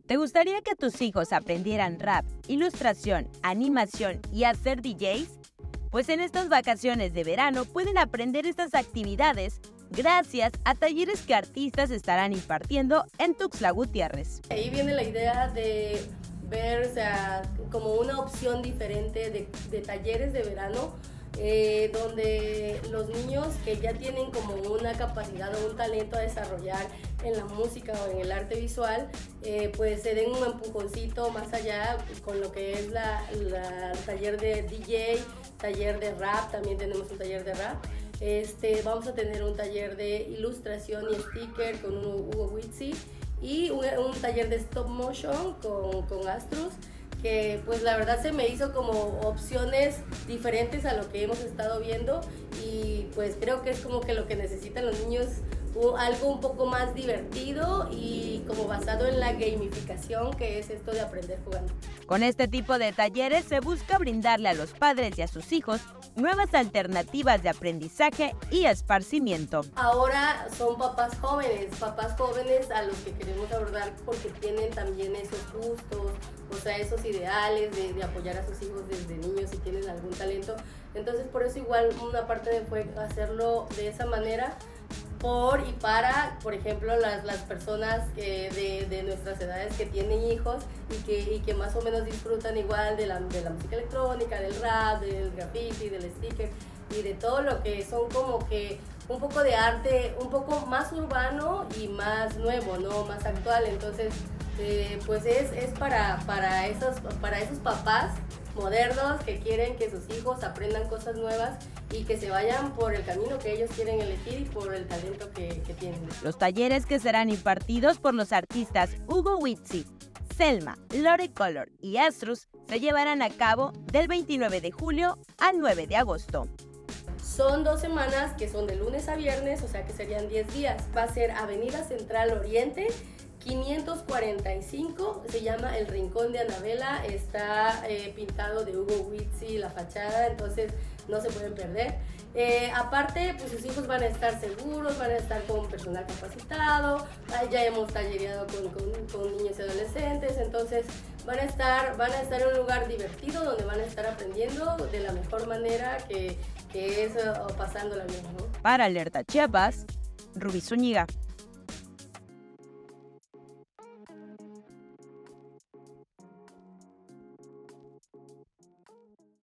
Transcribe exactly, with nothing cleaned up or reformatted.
¿Te gustaría que tus hijos aprendieran rap, ilustración, animación y a ser D Js? Pues en estas vacaciones de verano pueden aprender estas actividades gracias a talleres que artistas estarán impartiendo en Tuxtla Gutiérrez. Ahí viene la idea de ver, o sea, como una opción diferente de, de talleres de verano, eh, donde los niños que ya tienen como una capacidad o un talento a desarrollar en la música o en el arte visual, eh, pues se den un empujoncito más allá con lo que es la, la el taller de D J, taller de rap, también tenemos un taller de rap. Este, vamos a tener un taller de ilustración y sticker con Hugo Witsi y un, un taller de stop motion con, con Astrus, que pues la verdad se me hizo como opciones diferentes a lo que hemos estado viendo, y pues creo que es como que lo que necesitan los niños, algo un poco más divertido y como basado en la gamificación, que es esto de aprender jugando. Con este tipo de talleres se busca brindarle a los padres y a sus hijos nuevas alternativas de aprendizaje y esparcimiento. Ahora son papás jóvenes, papás jóvenes a los que queremos abordar porque tienen también esos gustos, o sea, esos ideales de, de apoyar a sus hijos desde niños si tienen algún talento. Entonces por eso igual una parte de fue hacerlo de esa manera, por y para, por ejemplo, las, las personas eh, de, de nuestras edades que tienen hijos y que, y que más o menos disfrutan igual de la, de la música electrónica, del rap, del graffiti, del sticker y de todo lo que son como que un poco de arte, un poco más urbano y más nuevo, ¿no? Más actual. Entonces, eh, pues es, es para, para, esos, para esos papás modernos que quieren que sus hijos aprendan cosas nuevas y que se vayan por el camino que ellos quieren elegir y por el talento que, que tienen. Los talleres, que serán impartidos por los artistas Hugo Witsi, Selma, Lore Color y Astrus, se llevarán a cabo del veintinueve de julio al nueve de agosto. Son dos semanas que son de lunes a viernes, o sea que serían diez días. Va a ser Avenida Central Oriente, quinientos cuarenta y cinco, se llama El Rincón de Anabela, está eh, pintado de Hugo Witsi la fachada, entonces no se pueden perder. Eh, aparte, pues sus hijos van a estar seguros, van a estar con personal capacitado, ya hemos tallereado con, con, con niños y adolescentes, entonces van a, estar, van a estar en un lugar divertido donde van a estar aprendiendo de la mejor manera, que, que es uh, pasándola bien, ¿no? Para Alerta Chiapas, Rubí Zúñiga.